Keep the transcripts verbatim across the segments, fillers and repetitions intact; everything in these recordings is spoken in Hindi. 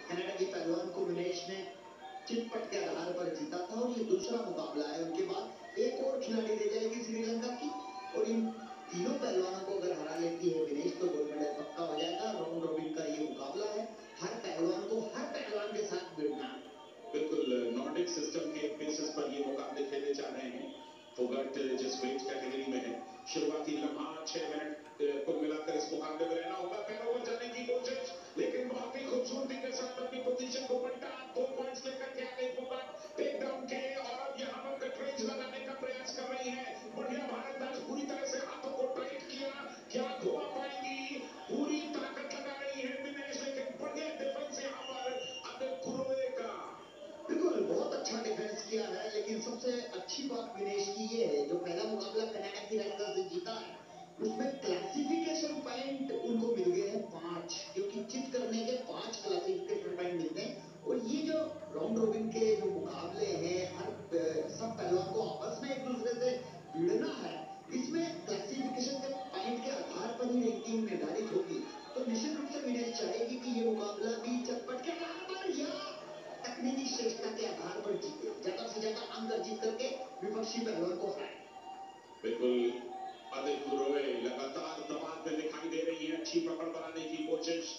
कनाडा के पहलवान को विनेश ने चितपट के आधार पर जीता था और ये दूसरा मुकाबला है। उनके बाद एक और खिलाड़ी रह जाएगी श्रीलंका की और इन तीनों पहलवानों को अगर हरा लेती है विनेश तो गोल्ड मेडल पक्का हो जाएगा। राउंड रॉबिन का ये मुकाबला है, हर पहलवान को हर पहलवान के साथ भिड़ना। बिल्कुल नॉर्डिक सिस्टम के बेसिस पर ये मुकाबले खेले जा रहे हैं। फोगाट जिस वेट कैटेगरी में है, शुरुआती लम्हा छह मिनट कुल मिलाकर इस मुकाबले में रहना होगा। पैरों पर जाने की कोशिश, लेकिन बहुत ही खूबसूरती के साथ अपनी पोजीशन को पलटा, दो पॉइंट्स लेकर के आगे फोगाट टेक डाउन के और अब यहाँ पर कटरेज लगाने का प्रयास कर रही है। बढ़िया भारत आज पूरी तरह से हाथों को टाइट किया, क्या घुमा पाएंगी, पूरी ताकत लगा रही है विनेश, लेकिन बढ़िया डिफेंस यहाँ पर अब कुरोए का। बिल्कुल बहुत अच्छा डिफेंस किया है, लेकिन सबसे अच्छी बात विनेश की ये है, जो पहला मुकाबला कनाडा की रेसलर से जीता है उसमें क्लासिफिकेशन पॉइंट उनको मिल गए हैं पांच, क्योंकि चित करने के पांच क्लासिफिकेशन पॉइंट मिलते हैं। और ये जो राउंड रॉबिन के जो मुकाबले हैं, हर सब पहलवान को आपस में एक दूसरे से भिड़ना है, इसमें क्लासिफिकेशन के पॉइंट के आधार पर ही रैंकिंग निर्धारित होगी। तो निश्चित रूप से विनेश चाहेगी कि ये मुकाबला भी चटपट के आधार पर या तकनीकी श्रेष्ठता के आधार पर जीते, ज्यादा से ज्यादा अंक अर्जित करके विपक्षी पहलवान को हराए। बिल्कुल अधिक कुरोए लगातार दबाव में दिखाई दे रही है, अच्छी पकड़ बनाने की कोशिश,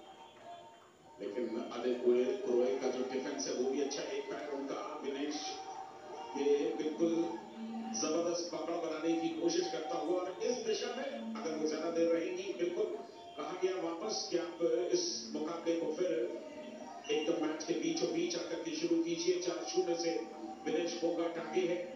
लेकिन अधिक कुरोए का जो डिफेंस है वो भी अच्छा। एक पैर उनका विनेश ये बिल्कुल जबरदस्त पकड़ बनाने की कोशिश करता हुआ, और इस दिशा में अगर वो ज्यादा देर रहेंगी, बिल्कुल कहा गया वापस कि आप इस मुकाबले को फिर एकदम मैच के बीचों बीच आकर के शुरू कीजिए। चार शून्य से विनेश फोगाट आगे है।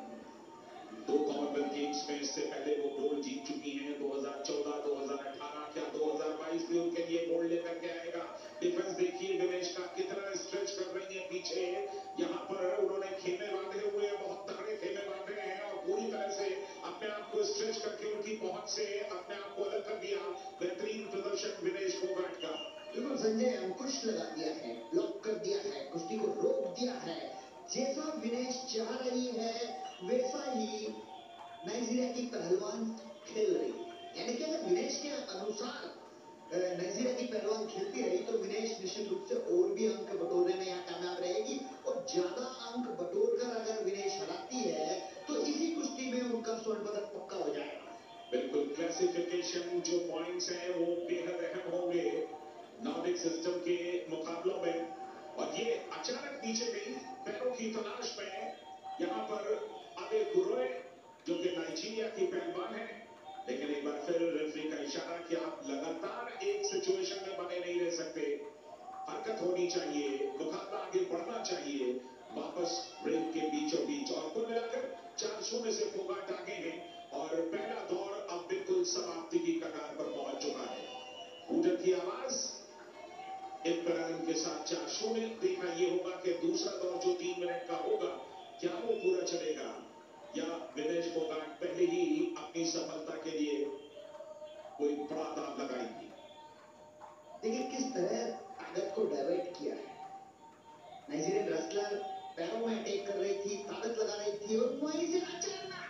दो कॉमनवेल्थ गेम्स में इससे पहले वो गोल्ड जीत चुकी हैं, दो हज़ार चौदह, दो हज़ार अठारह, क्या दो हज़ार बाईस भी उनके लिए गोल्ड लेकर के आएगा। डिफेंस देखिए विनेश का कितना स्ट्रेच कर रही है पीछे, यहाँ पर उन्होंने खेमे बांधे हुए हैं, बहुत तगड़े खेमे बांधे हैं और पूरी तरह से अपने आप को स्ट्रेच करके उनकी पहुंच से अपने आप को अलग कर दिया। बेहतरीन प्रदर्शन विनेश फोगाट का। बिल्कुल संजय, अंकुश लगा दिया है, ब्लॉक कर दिया है, कुश्ती को रोक दिया है। जैसा विनेश चाह रही है वैसा ही नाइजीरिया की पहलवान खेल रही है। यानी कि अगर विनेश के अनुसार नाइजीरिया की पहलवान खेलती रही तो विनेश निश्चित रूप से और भी अंक बटोरने में यहाँ कामयाब रहेगी। और ज्यादा अंक बटोर कर अगर विनेश हराती है तो इसी कुश्ती में उनका स्वर्ण पदक पक्का हो जाएगा। बिल्कुल क्लासिफिकेशन जो पॉइंट्स हैं वो बेहद अहम होंगे नॉर्डिक सिस्टम के मुकाबलों में, और ये अचानक नीचे गई पैरों की तलाश में। यहाँ पर अबे कुरोए जो कि नाइजीरिया की पहलवान है, लेकिन एक बार फिर रेफरी का इशारा कि आप लगातार एक सिचुएशन में बने नहीं रह सकते, हरकत होनी चाहिए, मुकाबला आगे बढ़ना चाहिए वापस रिंग के बीचों बीच। और कुल मिलाकर चार शून्य से फोगाट आगे हैं और पहला दौर अब बिल्कुल समाप्ति की कगार पर पहुंच चुका है। गूंजन की आवाज इत्मीनान के साथ चार शून्य। देखना ये होगा कि दूसरा दौर जो तीन मिनट का होगा क्या वो पूरा चलेगा या विनेश फोगाट पहले ही अपनी सफलता के लिए कोई बड़ा दांव लगाएंगी। देखिए किस तरह ताकत को डाइवर्ट किया है। नाइजीरियन रेसलर पैरों में अटैक कर रही थी, ताकत लगा रही थी और वहीं से अचानक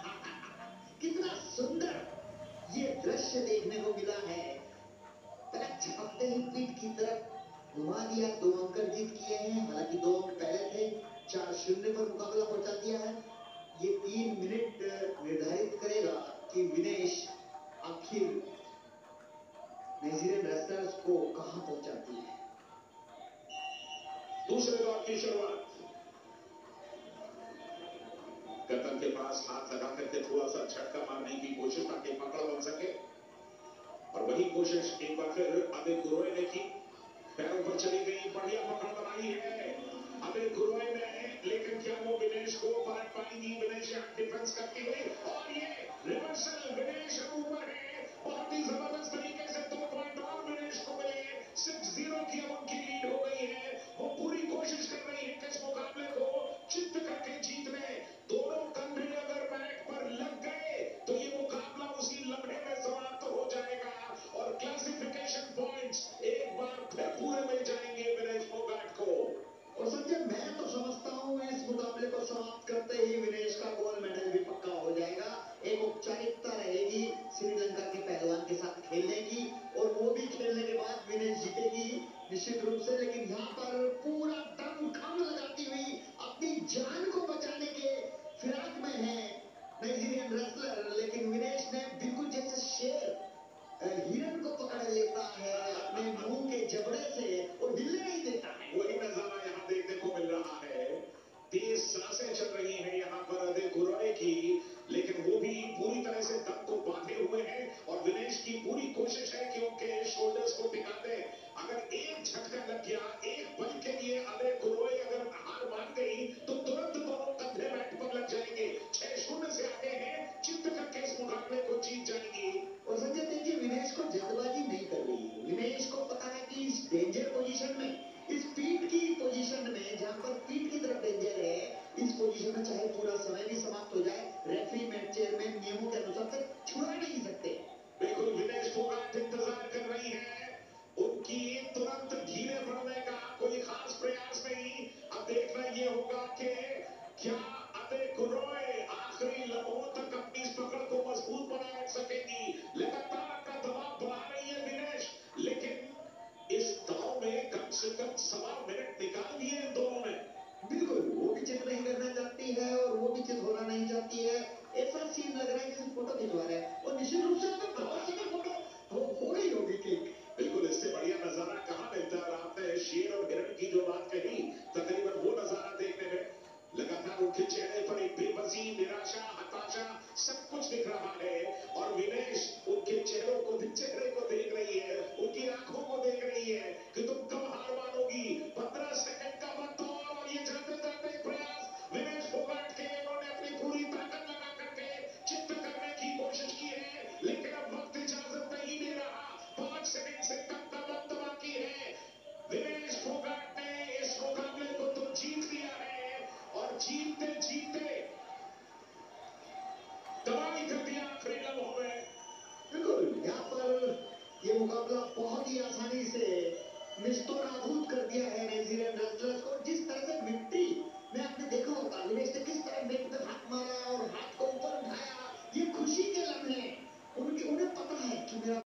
कितना सुंदर ये दृश्य देखने को मिला है। पैर झपकते ही पीठ की तरफ घुमा दिया, दो अंक अर्जित किए हैं। हालांकि दो अंक पहले थे, चार शून्य पर मुकाबला पहुंचा दिया है। ये तीन मिनट निर्धारित करेगा कि विनेश आखिर नाइजीरियन रेसलर्स को कहां पहुंचाती है। दूसरे दौर की शुरुआत, गर्दन के पास हाथ लगा करके थोड़ा सा झटका मारने की कोशिश ताकि पकड़ बन सके, और वही कोशिश एक बार फिर अबे कुरोए ने की। पैरों पर चली गई, बढ़िया पकड़ बनाई है अबे कुरोए ने, लेकिन क्या वो विनेश को पलट पाएंगी। विनेश यहाँ डिफेंस करती हुई और ये रिवर्सल विनेश ऊपर है, बहुत ही जबरदस्त तरीके से दो पॉइंट और विनेश को मिले। सिक्स जीरो की अब उनकी लीड हो गई है। वो पूरी कोशिश कर रही है कि इस मुकाबले को चित्त करके जीत ले। दोनों कंधे अगर मैट पर लग गए तो ये मुकाबला उसी लम्हे में समाप्त हो जाएगा और क्लासिफिकेशन पॉइंट्स एक बार फिर पूरे मिल जाएंगे विनेश फोगाट को। और संजय, मैं तो समझता हूं इस मुकाबले को समाप्त करते ही विनेश का गोल्ड मेडल भी पक्का हो जाएगा। एक औपचारिकता रहेगी श्रीलंका के पहलवान के साथ खेलने की निश्चित रूप से, लेकिन यहाँ पर पूरा दम खम लगाती हुई अपनी जान को बचाने के फिराक में है नाइजीरियन रेसलर, लेकिन विनेश ने बिल्कुल जैसे शेर हिरन को पकड़ लेता है अपने मुंह के जबड़े से और हिलने नहीं देता है। वही नजारा यहाँ देखने को मिल रहा है। तेज सांसें चल रही हैं यहाँ पर अदे कुरोए की, लेकिन वो भी पूरी तरह से दम को बांधे हुए हैं और विनेश की पूरी कोशिश है कि उनके शोल्डर्स को टिका दे। अगर एक झटका लग गया, एक पल के लिए अदे कुरोए अगर हार मान गई तो तुरंत दोनों कंधे मैट पर लग जाएंगे। छह शून्य से आगे हैं, चित्त करके इस मुकाबले को जीत जाएंगी। और संजय देखिए, विनेश को जल्दबाजी नहीं कर रही है। विनेश को पता है कि इस डेंजर पोजीशन में, इस पीठ की पोजीशन में, जहां पर पीठ की तरफ डेंजर है, इस पोजीशन में चाहे पूरा समय भी समाप्त हो जाए, रेफरी मैच चेयरमैन नियमों के अनुसार तक छुड़ा नहीं सकते। बिल्कुल विनेश फोगाट इंतजार कर रही है उनकी तुरंत धीरे बढ़ने का कोई खास प्रयास नहीं। अब देखना ये होगा कि क्या अदे कुरोए आखिरी लम्हों तक अपनी इस पकड़ को मजबूत बना रख सकेगी। लगातार अपना दबाव बढ़ा रही है विनेश, लेकिन इस दाव में कम से कम सवा मिनट निकाल दिए इन दोनों ने। बिल्कुल, वो भी चित नहीं करना चाहती है और वो भी चित होना नहीं चाहती है। ऐसा सीन लग रहा है कि फोटो खिंचवा रहा है और निश्चित रूप से तो बहुत सारी फोटो हो, हो गई होगी क्लिक। बिल्कुल, इससे बढ़िया नजारा कहाँ मिलता है। आपने शेर और हिरण की जो बात कही, तकरीबन वो नजारा देखने में लगातार उनके चेहरे पर एक बेबसी, निराशा, हताशा सब कुछ दिख रहा है और विनेश उनके चेहरों को चेहरे को देख रही है, उनकी आंखों को देख रही है कि तुम कब हार मानोगी। पंद्रह सेकंड का वक्त और ये जाते जाते प्रयास विनेश फोगाट के, उन्होंने अपनी पूरी ताकत लगा करके चित्त करने की कोशिश की है, लेकिन अब वक्त इजाजत नहीं दे रहा। पांच सेकंड से कम का वक्त बाकी है। विनेश फोगाट ने इस मुकाबले को तो जीत लिया है और जीतते जीतते कमाल कर दिया आखिरी लम्हों में। बिल्कुल, यहाँ पर ये मुकाबला बहुत ही आसानी से निस्तो नाबूद कर दिया है नाइजीरियन रेसलर्स को। जिस तरह से मिट्टी में आपने देखा होगा विनेश ने किस तरह मिट्टी में हाथ मारा